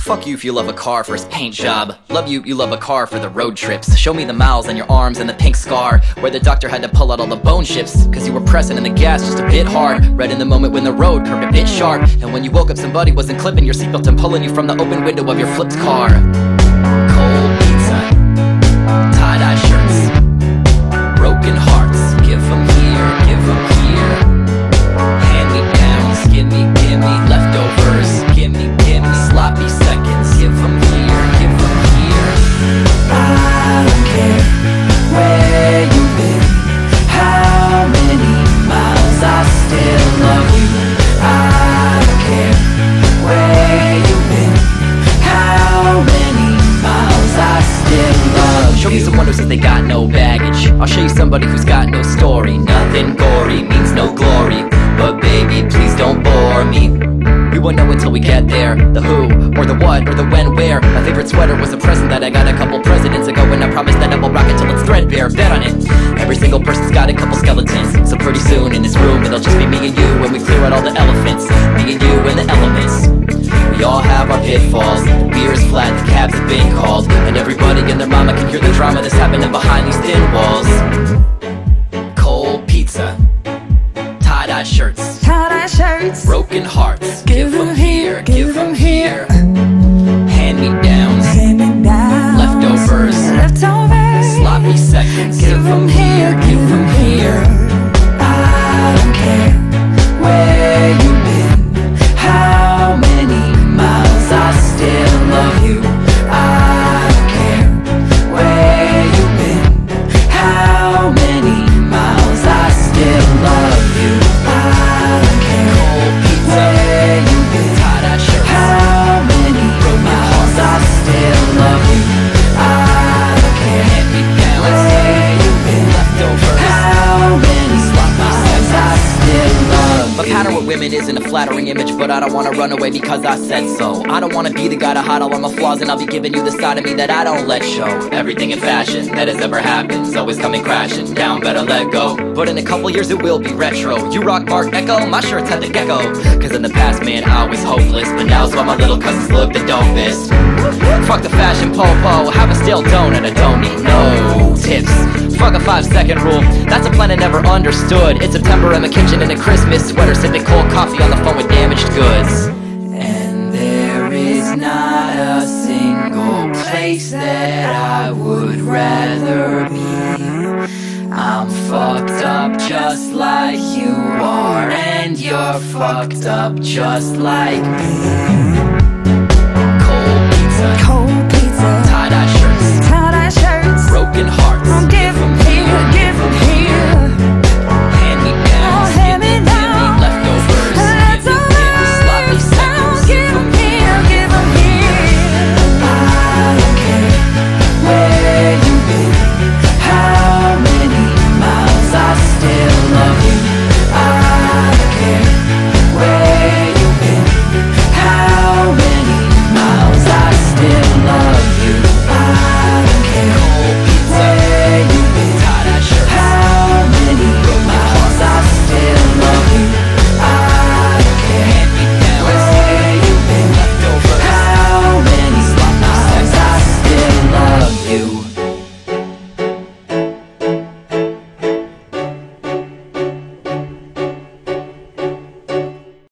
Fuck you if you love a car for its paint job. Love you, you love a car for the road trips. Show me the miles on your arms and the pink scar where the doctor had to pull out all the bone chips, cause you were pressing in the gas just a bit hard. Right in the moment when the road curved a bit sharp, and when you woke up somebody wasn't clipping your seatbelt and pulling you from the open window of your flipped car. Cold pizza, tie-dye shirts, broken hearts. Give them here, give them here. Hand-me-downs, gimme, leftovers. Gimme, sloppy seconds. Give them here, give them here. I don't care where you've been, how many miles, I still love you. I don't care where you've been, how many miles, I still love you. Show me someone who says they got no baggage. I'll show you somebody who's got no story. Nothing gory means no glory, but baby, please don't bore me. We won't know until we get there. The who, or the what, or the when, where. My favorite sweater was a present that I got a couple presidents ago, and I promised that I will rock it till it's threadbare. Bet on it. Every single person's got a couple skeletons, so pretty soon in this room it'll just be me and you, when we clear out all the elephants. Me and you and the elements. We all have our pitfalls. Beer's flat, the cabs have been called, and everybody and their mama can hear the drama that's happening behind these thin walls. Cold pizza, tie-dye shirts, broken hearts. Give them here, give them here. Hand-me-downs, leftovers, sloppy seconds. Give them here, give them here. I don't care where you've been, how many miles, I still love you. I don't care where you've been, how many miles, I still love you. I don't care where you've been, how many miles, I still love you. I don't care where you've been, how many miles, I still love My you. pattern with women isn't a flattering image, but I don't wanna run away because I said so. I don't wanna be the guy to hide all of my flaws, and I'll be giving you the side of me that I don't let show. Everything in fashion that has ever happened is always coming crashing down, better let go. But in a couple years it will be retro. You rock Mark Echo, my shirts had the gecko. Cause in the past, man, I was hopeless, but now's why my little cousins look the dopest. Fuck the fashion popo, have a stale donut, I don't need no tips. Fuck a 5-second rule, that's a plan I never understood. It's September in my kitchen in a Christmas sweater, sipping cold coffee on the phone with damaged goods. And there is not a single place that I would rather be. I'm fucked up just like you are, and you're fucked up just like me. Cold pizza, Cold pizza, tie-dye shirts, tie-dye shirts, broken hearts. I'm giving